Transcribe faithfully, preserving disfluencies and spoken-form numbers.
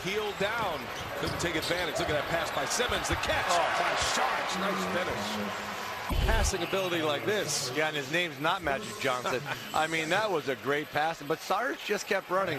heel down. Couldn't take advantage. Look at that pass by Simmons. The catch oh. by Saric. Nice finish. Passing ability like this. Yeah, and his name's not Magic Johnson. I mean, that was a great pass, but Saric just kept running.